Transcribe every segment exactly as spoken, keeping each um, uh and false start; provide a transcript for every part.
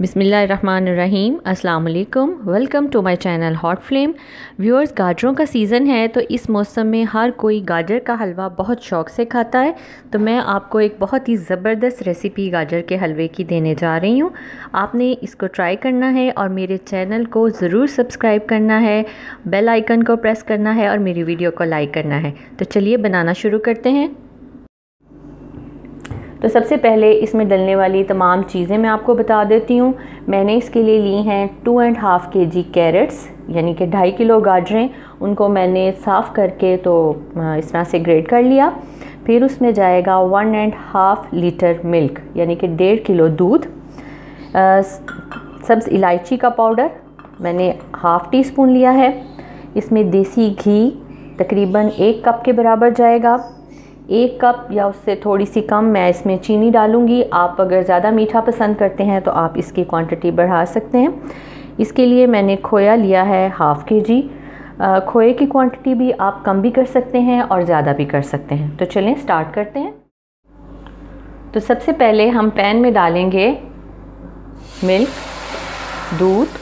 बिस्मिल्लाहिर्रहमानिर्रहीम, अस्सलाम वालेकुम। Welcome to my channel hot flame. Viewers, गाजरों का सीज़न है तो इस मौसम में हर कोई गाजर का हलवा बहुत शौक़ से खाता है। तो मैं आपको एक बहुत ही ज़बरदस्त रेसिपी गाजर के हलवे की देने जा रही हूँ। आपने इसको ट्राई करना है और मेरे चैनल को ज़रूर सब्सक्राइब करना है, बेल आइकन को प्रेस करना है और मेरी वीडियो को लाइक करना है। तो चलिए बनाना शुरू करते हैं। तो सबसे पहले इसमें डलने वाली तमाम चीज़ें मैं आपको बता देती हूँ। मैंने इसके लिए ली हैं टू एंड हाफ़ के जी कैरेट्स, यानी कि ढाई किलो गाजरें। उनको मैंने साफ़ करके तो इस तरह से ग्रेट कर लिया। फिर उसमें जाएगा one and half litre milk, यानी कि डेढ़ किलो दूध। सब्ज़ इलायची का पाउडर मैंने हाफ़ टी स्पून लिया है। इसमें देसी घी तकरीबन एक कप के बराबर जाएगा। एक कप या उससे थोड़ी सी कम मैं इसमें चीनी डालूंगी। आप अगर ज़्यादा मीठा पसंद करते हैं तो आप इसकी क्वांटिटी बढ़ा सकते हैं। इसके लिए मैंने खोया लिया है हाफ़ के जी। खोए की क्वांटिटी भी आप कम भी कर सकते हैं और ज़्यादा भी कर सकते हैं। तो चलें स्टार्ट करते हैं। तो सबसे पहले हम पैन में डालेंगे मिल्क, दूध,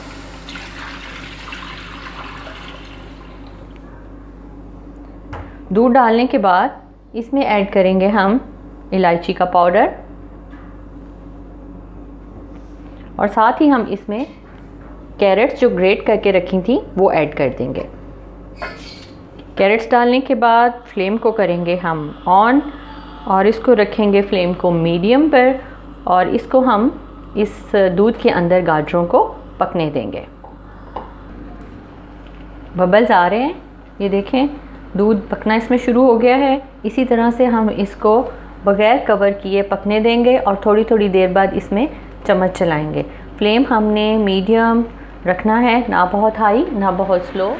दूध डालने के बाद इसमें ऐड करेंगे हम इलायची का पाउडर और साथ ही हम इसमें कैरेट्स जो ग्रेट करके रखी थी वो ऐड कर देंगे। कैरेट्स डालने के बाद फ्लेम को करेंगे हम ऑन और इसको रखेंगे फ्लेम को मीडियम पर और इसको हम इस दूध के अंदर गाजरों को पकने देंगे। बबल्स आ रहे हैं, ये देखें, दूध पकना इसमें शुरू हो गया है। इसी तरह से हम इसको बग़ैर कवर किए पकने देंगे और थोड़ी थोड़ी देर बाद इसमें चम्मच चलाएंगे। फ्लेम हमने मीडियम रखना है, ना बहुत हाई ना बहुत स्लो।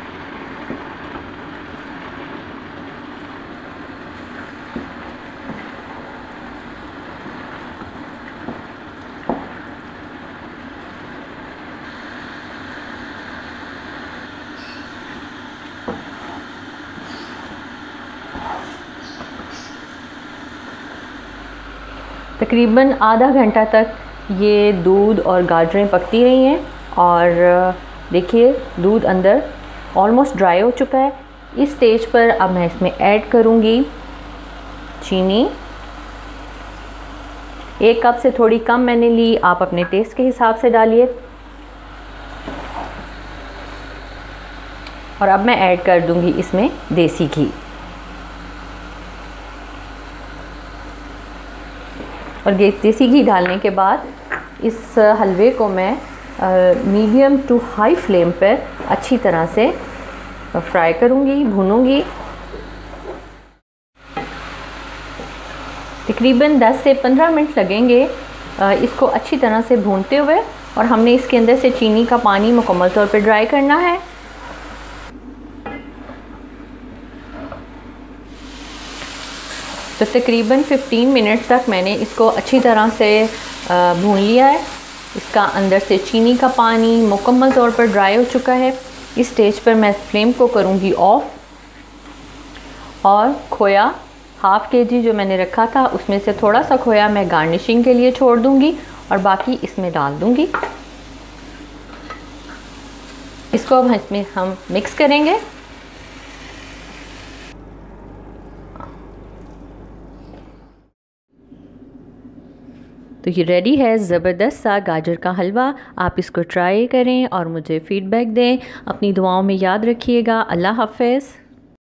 तकरीबन आधा घंटा तक ये दूध और गाजरें पकती रही हैं और देखिए दूध अंदर ऑलमोस्ट ड्राई हो चुका है। इस स्टेज पर अब मैं इसमें ऐड करूँगी चीनी। एक कप से थोड़ी कम मैंने ली, आप अपने टेस्ट के हिसाब से डालिए। और अब मैं ऐड कर दूँगी इसमें देसी घी और देसी घी डालने के बाद इस हलवे को मैं मीडियम टू हाई फ्लेम पर अच्छी तरह से फ्राई करूँगी, भूनूंगी। तकरीबन दस से पंद्रह मिनट लगेंगे इसको अच्छी तरह से भूनते हुए और हमने इसके अंदर से चीनी का पानी मुकम्मल तौर पर ड्राई करना है। तो तकरीबन पंद्रह मिनट तक मैंने इसको अच्छी तरह से भून लिया है। इसका अंदर से चीनी का पानी मुकम्मल तौर पर ड्राई हो चुका है। इस स्टेज पर मैं फ्लेम को करूँगी ऑफ और खोया हाफ़ के जी जो मैंने रखा था उसमें से थोड़ा सा खोया मैं गार्निशिंग के लिए छोड़ दूँगी और बाकी इसमें डाल दूँगी। इसको अब इसमें हम मिक्स करेंगे। तो ये रेडी है ज़बरदस्त सा गाजर का हलवा। आप इसको ट्राई करें और मुझे फ़ीडबैक दें। अपनी दुआओं में याद रखिएगा। अल्लाह हाफ़िज़।